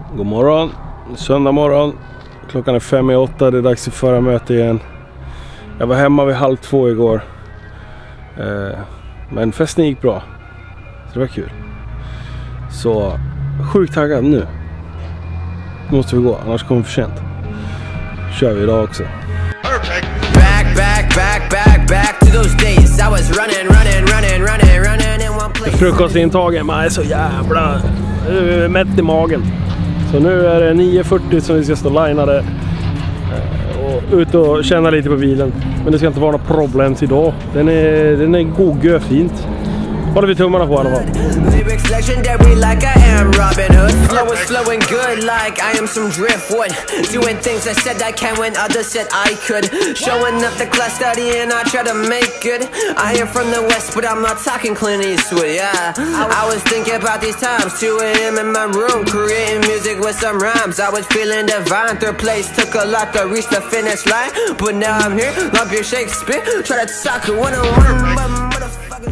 God morgon, söndag morgon. Klockan är 5:08, det är dags för förarmöte igen. Jag var hemma vid 1:30 igår. Men festen gick bra. Så det var kul. Så sjukt taggad nu. Nu måste vi gå, annars kommer vi för sent. Kör vi idag också. Back to those days. I was running in one place. Frukostintagen, man är så jävla mätt i magen. Så nu är det 9:40 som vi ska stå linade och ut och känna lite på bilen. Men det ska inte vara några problem idag. Den är god fint. Håller vi tummarna på i alla fall. Lyrics legendary like I am Robin Hood. Flow is flowing good like I am some driftwood. Doing things I said I can when others said I could. Showing up the class study and I try to make good. I am from the west but I'm not talking Clint Eastwood, yeah. I was thinking about these times, 2 a.m. in my room, creating music with some rhymes. I was feeling divine, third place took a lot to reach the finish line. But now I'm here, love your Shakespeare. Try to talk one-on-one, but motherfuckers.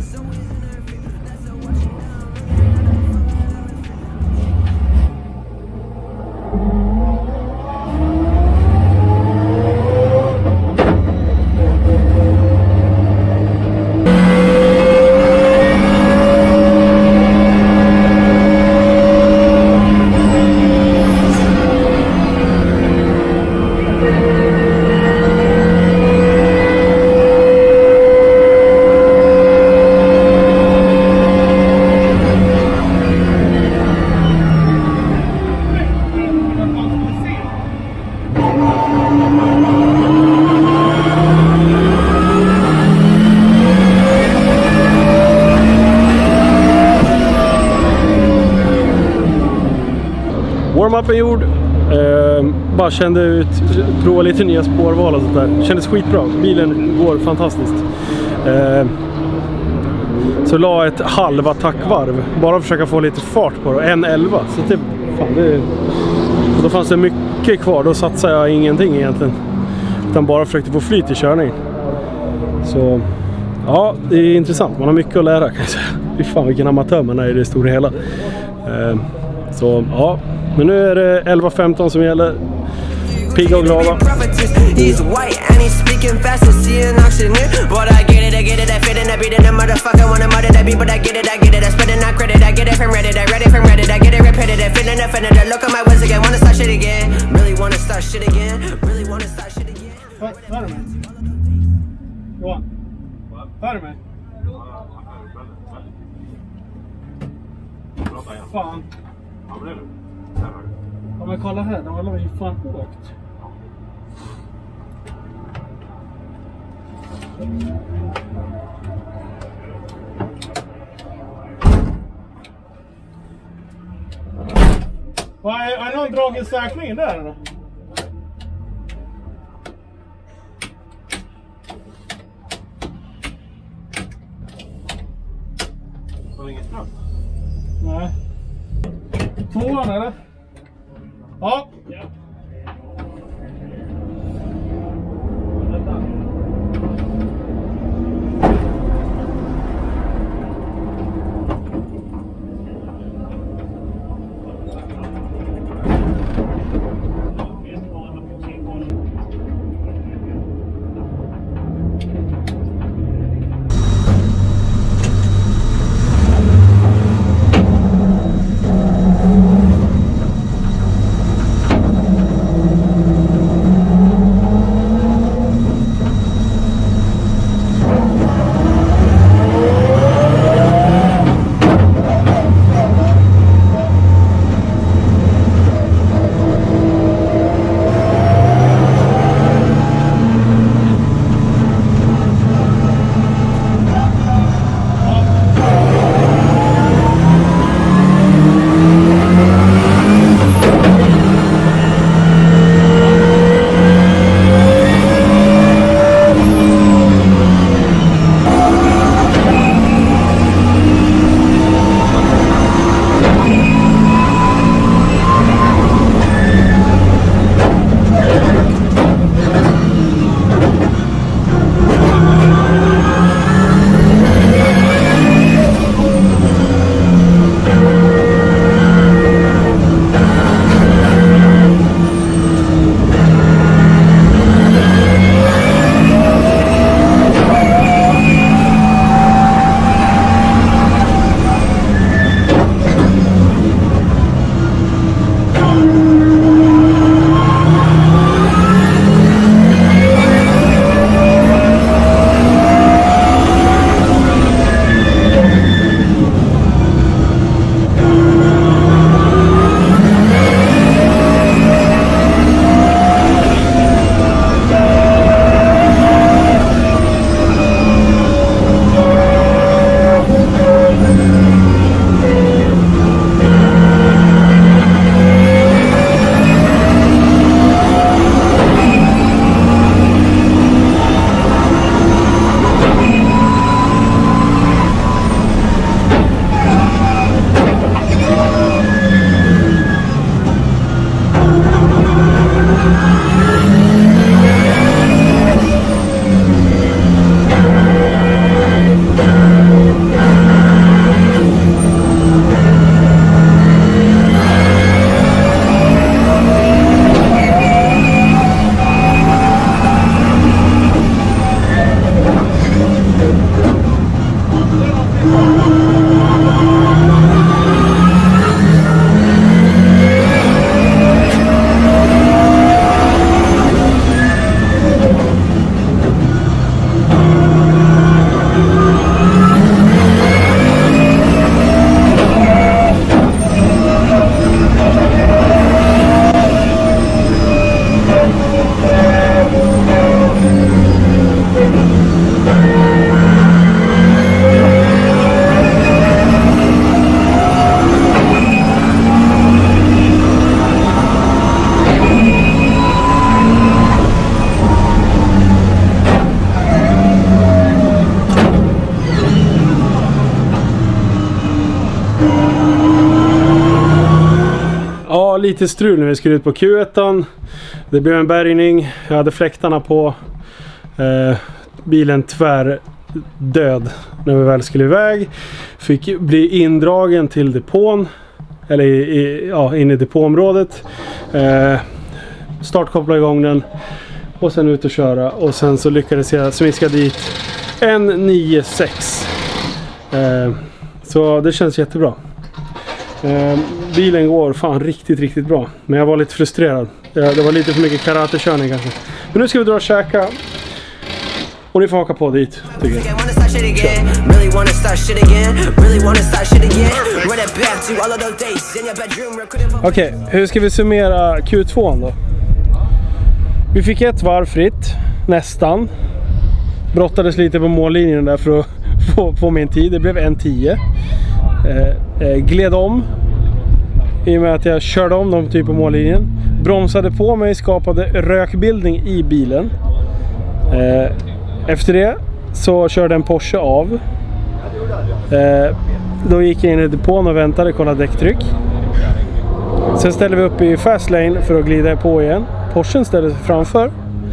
Warm-upen gjord, bara kände ut, prova lite nya spårval och sånt där. Kändes skitbra, bilen går fantastiskt. Så la ett halvattackvarv, bara försöka få lite fart på det, 1:11. Så då fanns det mycket kvar, då satsade jag ingenting egentligen. Utan bara försökte få flyt i körning. Så ja, det är intressant, man har mycket att lära kan jag säga. Fy fan vilken amatör man är i det stora hela. Så ja. Men nu är det 11:15 som gäller. Pigga och glada. He's white and he's speaking fast to see an auctioneer. But I get it, I fit in that beat in the motherfucker. Wanna murder that beat, but I get it, I spending that credit. I get it from Reddit, I read it from Reddit. I get it repetitive, feeling offended. I look at my words again, wanna start shit again. Really wanna start shit again. Really wanna start shit again. Hör du mig? Johan? Hör du mig? Fan. Ja men kolla här, de håller ju fan högt. Har någon dragit säkringen där eller? Har inget ström? Nej. 2an eller? Ja. var lite strul när vi skulle ut på Q1. Det blev en bärgning. Jag hade fläktarna på. Bilen tvär död när vi väl skulle iväg. Fick bli indragen till depån. Eller in i depåområdet. Startkoppla igång den. Och sen ut och köra. Och sen så lyckades jag smiska dit en 9.6. Så det känns jättebra. Bilen går fan riktigt bra. Men jag var lite frustrerad. Det var lite för mycket karatekörning kanske. Men nu ska vi dra och käka. Och ni får haka på dit, tycker jag. Okej, hur ska vi summera Q2 då? Vi fick ett varv fritt, nästan. Brottades lite på mållinjen där för att få min tid. Det blev 1.10. Gled om. I och med att jag körde om dem typ på mållinjen. Bromsade på mig, skapade rökbildning i bilen. Efter det så körde en Porsche av. Då gick jag in i depån och väntade, kollade däcktryck. Sen ställde vi upp i fast lane för att glida på igen. Porschen ställde sig framför.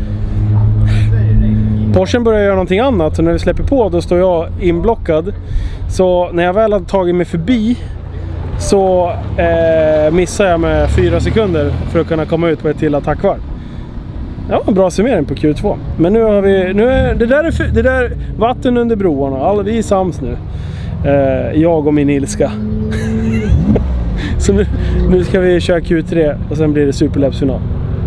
Porschen börjar göra någonting annat, så när vi släpper på då står jag inblockad. Så när jag väl hade tagit mig förbi så missar jag med 4 sekunder för att kunna komma ut på ett till attackvarv. Ja, en bra summering på Q2. Men nu har vi... Det där vatten under broarna. Alla vi är sams nu. Jag och min ilska. Så nu ska vi köra Q3 och sen blir det Superlabs-final.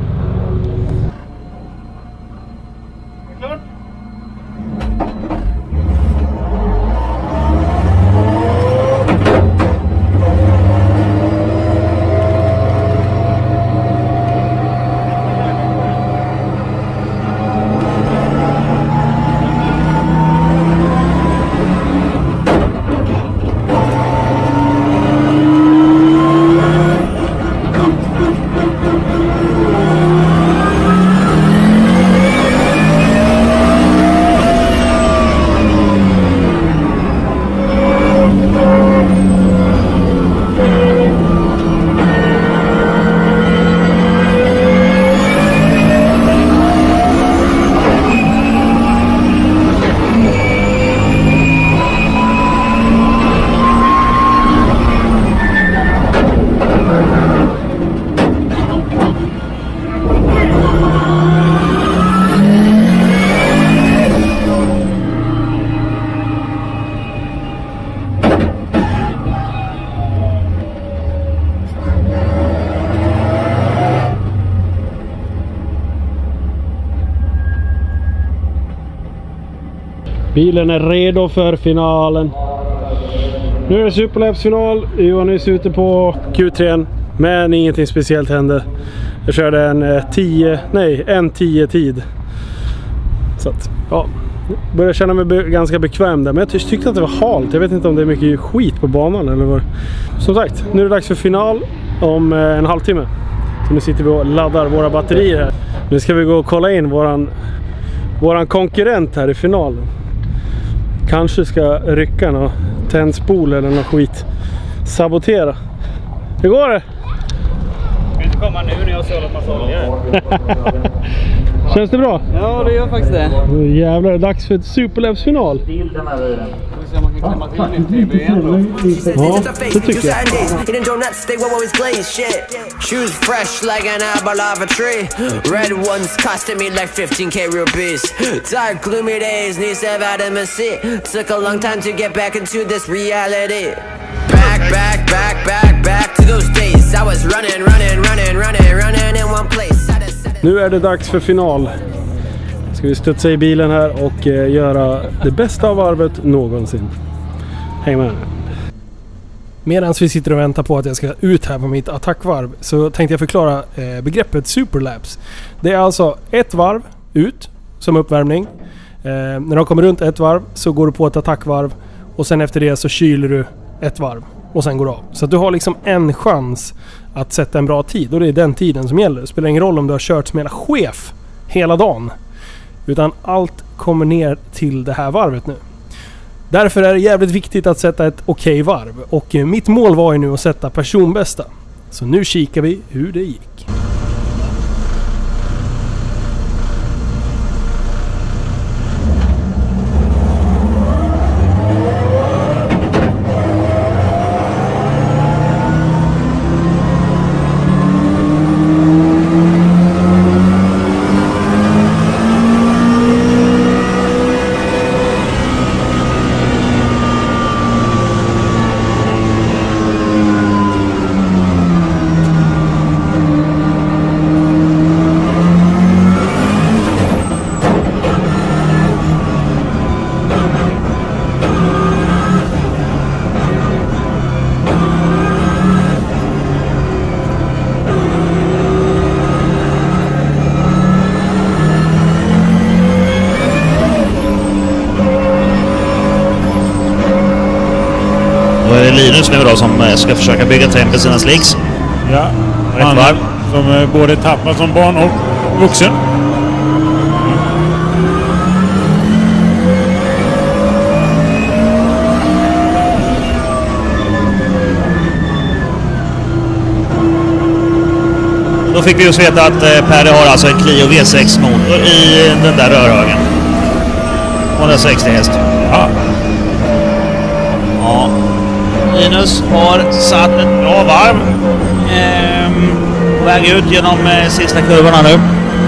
Bilen är redo för finalen. Nu är det Superlabs-final. Johan är ute på Q3, men ingenting speciellt hände. Jag körde en 1.10 tid. Så att, ja, började känna mig ganska bekväm där. Men jag tyckte att det var halt. Jag vet inte om det är mycket skit på banan eller vad. Som sagt, nu är det dags för final om en halvtimme. Så nu sitter vi och laddar våra batterier här. Nu ska vi gå och kolla in våran konkurrent här i finalen. Kanske ska rycka någon tändspol eller någon skit. Sabotera. Hur går det? Jag vill inte komma nu när jag har sålat massa olja. Känns det bra? Ja, det gör faktiskt det. Nu jävlar, det är dags för ett Superlabs-final. Vi får se om man kan klämma till nytt TB igen då. Ja, det tycker jag. Shoes fresh like an apple off a tree. Red ones costing me like 15k rupees. Dark gloomy days, needs to have vitamin C. Took a long time to get back into this reality. Back to those days. I was running in one place. Nu är det dags för final. Ska vi studsa i bilen här och göra det bästa av varvet någonsin. Häng med. Medan vi sitter och väntar på att jag ska ut här på mitt attackvarv så tänkte jag förklara begreppet Superlabs. Det är alltså ett varv ut som uppvärmning. När de kommer runt ett varv så går du på ett attackvarv och sen efter det så kyler du ett varv och sen går du av. Så att du har liksom en chans att sätta en bra tid och det är den tiden som gäller. Det spelar ingen roll om du har kört som hela chef hela dagen. Utan allt kommer ner till det här varvet nu. Därför är det jävligt viktigt att sätta ett okej varv. Och mitt mål var ju nu att sätta personbästa. Så nu kikar vi hur det gick. Linus nu då som ska försöka bygga tempo sina slicks. Ja, han som både tappar som barn och vuxen. Då fick vi just veta att Perry har alltså en Clio V6 motor i den där rörhögen. 160 häst. Ja. Ja. Linus har satt ett bra varv. Väg ut genom sista kurvorna nu.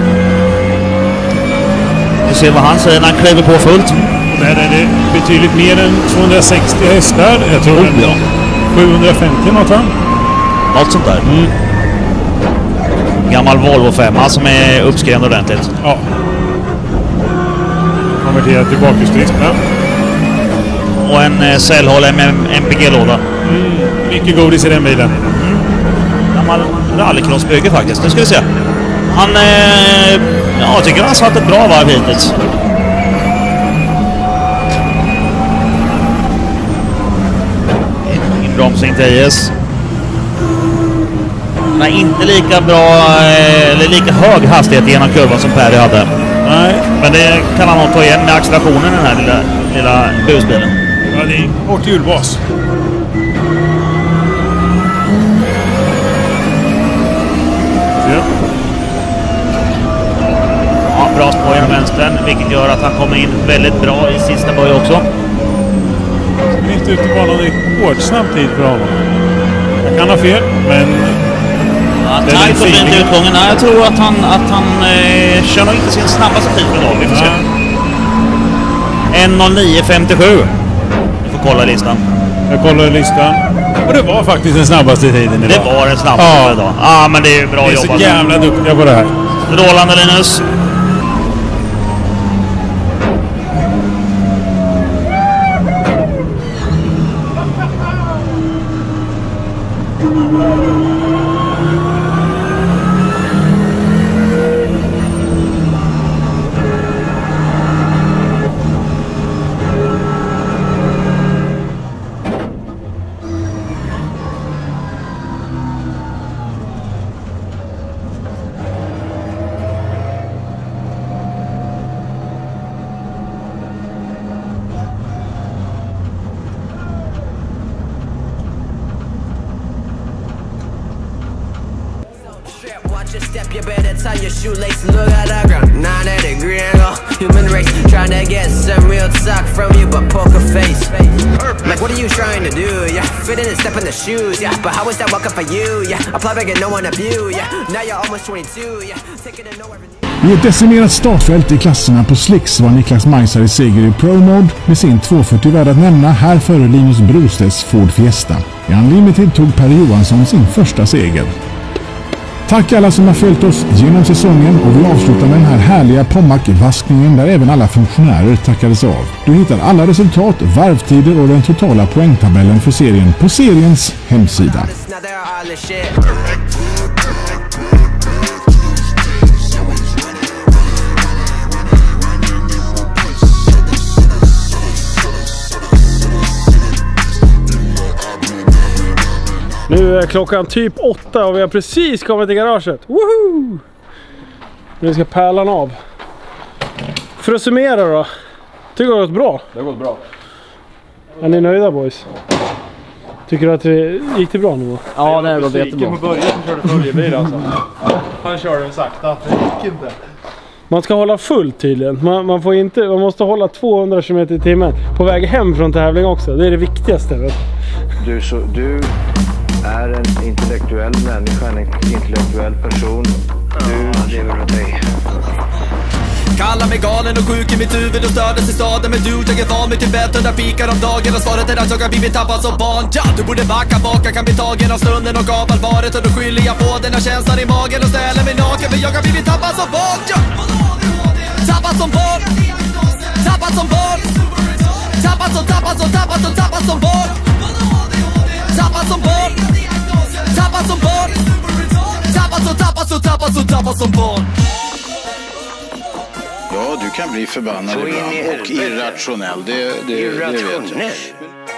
Vi ser vad han säger när han kliver på fullt. Där är det betydligt mer än 260 hästar. Jag tror ja. 750 något va? Något sånt där. Gammal Volvo 5 som är uppskrämd ordentligt. Ja. Konverterat till bakhjulsdrift. Och en cellhåll med MPG-låda. Mycket godis i den bilen. Gammal rallycrossbygge faktiskt. Nu ska vi se. Han jag tycker han har satt ett bra varv hittills. Inbromsning till IS. Han har inte lika bra eller lika hög hastighet genom kurvan som Perry hade. Nej. Men det kan han nog ta igen med accelerationen i den här lilla busbilen. Ja, det är kort hjulbas. Ja, bra spår genom vänstern, vilket gör att han kommer in väldigt bra i sista böj också. Mitt ute på någon rekordsnabb tid för honom. Jag kan ha fel, men... Ja, tajt och fint i utgången. Nej, jag tror att han kör nog inte sin snabbaste tid för dagen. Vi får se. 1:09.57. Du får kolla listan. Jag kollar listan. Och det var faktiskt den snabbaste tiden idag. Det var den snabbaste idag. Ja, men det är bra jobbat. Det är så jävla duktiga på det här. Strålande Linus. Watch your step, you better tie your shoelace. Look at the ground, 90-degree angle. Human race trying to get some real talk from you, but poker face. Like, what are you trying to do? Yeah, fit in and step in the shoes. Yeah, but how is that welcome for you? Yeah, apply back and no one of you. Yeah, now you're almost 22. Yeah, take it and nowhere. I ett decimerat startfält i klasserna på slicks var Niklas Majsar i seger i Pro Mode med sin 240 värd att nämna här före Linus Brostedts Ford Fiesta. I Unlimited tog Per Johansson sin första seger. Tack alla som har följt oss genom säsongen och vi avslutar med den här härliga Pommac-vaskningen där även alla funktionärer tackades av. Du hittar alla resultat, varvtider och den totala poängtabellen för serien på seriens hemsida. Nu är klockan typ 8 och vi har precis kommit till garaget. Woohoo! Nu ska pärlan av. För att summera då. Tycker det har gått bra? Det har gått bra. Är ni nöjda boys? Tycker du att det gick det bra nu då? Ja, det är bra, jättebra. På början som körde följebil alltså. Han körde sakta, det gick inte. Man ska hålla fullt tydligen. Man måste hålla 200 km i timmen på väg hem från tävling också. Det är det viktigaste. Vet? Du är en intellektuell människa, en intellektuell person. Du lever åt dig. Kallar mig galen och sjuk i mitt huvud och stördes i staden. Men du, jag är van vid Tibet under fikar om dagen. Och svaret är att jag har blivit tappad som barn. Ja, du borde backa bak, jag kan bli tagen av stunden och av allvaret. Och då skyller jag på den här känslan i magen och ställer mig naken. För jag har blivit tappad som barn. Ja. Tappad som barn. Tappad som barn. Tappad som barn. Tappad som barn. Tappad som barn. Tappad som barn. Ja, du kan bli förbannad ibland och irrationell, det vet jag.